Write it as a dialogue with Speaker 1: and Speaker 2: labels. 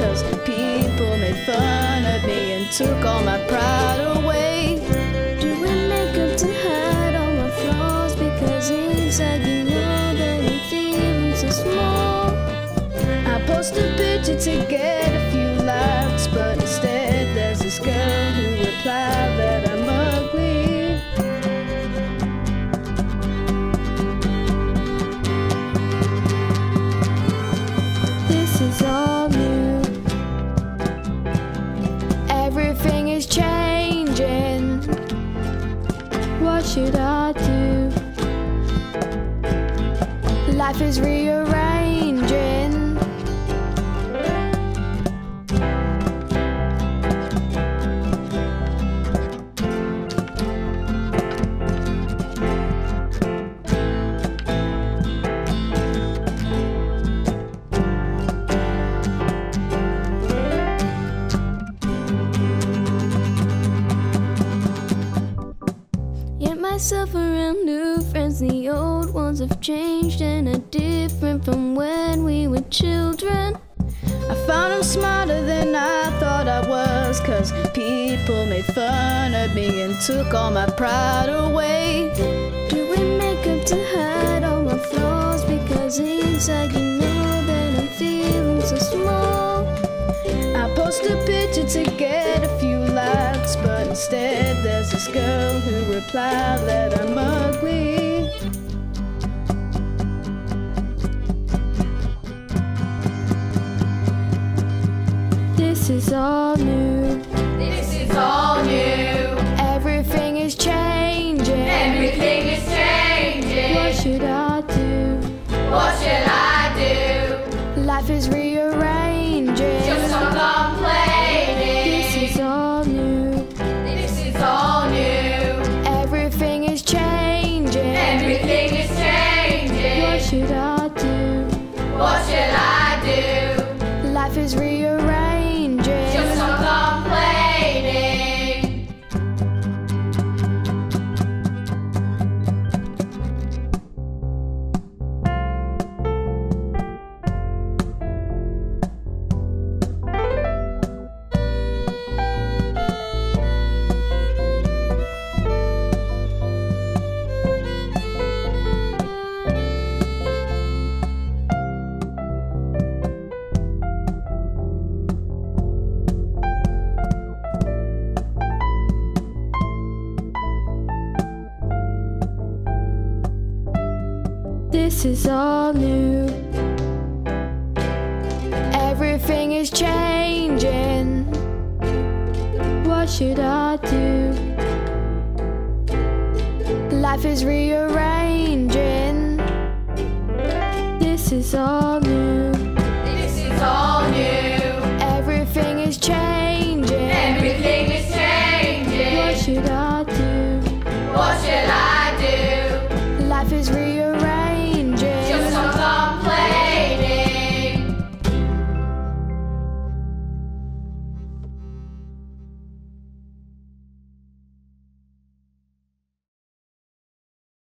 Speaker 1: 'cause people made fun of me and took all my pride away. Doing makeup to hide all my flaws, because inside you know that I'm feeling so small. I post a picture to get a few likes, but instead there's this girl who replied that I'm ugly. This is all new. Everything is changing. What should I do? Life is rearranging. Get myself around new friends, the old ones have changed and are different from when we were children. I found I'm smarter than I thought I was, 'cause people made fun of me and took all my pride away. Doing makeup to hide all my flaws, because inside you know that I'm feeling so small. I post a picture to get a few likes, but instead there's this girl who replied that I'm ugly. This is all new.
Speaker 2: This is all new.
Speaker 1: Everything is changing.
Speaker 2: Everything is changing.
Speaker 1: What should I do?
Speaker 2: What should I do?
Speaker 1: Life is rearranging.
Speaker 2: Just stop complaining.
Speaker 1: This is all new.
Speaker 2: This is all new.
Speaker 1: Everything is changing.
Speaker 2: Everything is changing.
Speaker 1: What should I do?
Speaker 2: What should I do?
Speaker 1: Life is rearranging.
Speaker 2: Just stop complaining.
Speaker 1: This is all new. Everything is changing. What should I do? Life is rearranging. This is all new.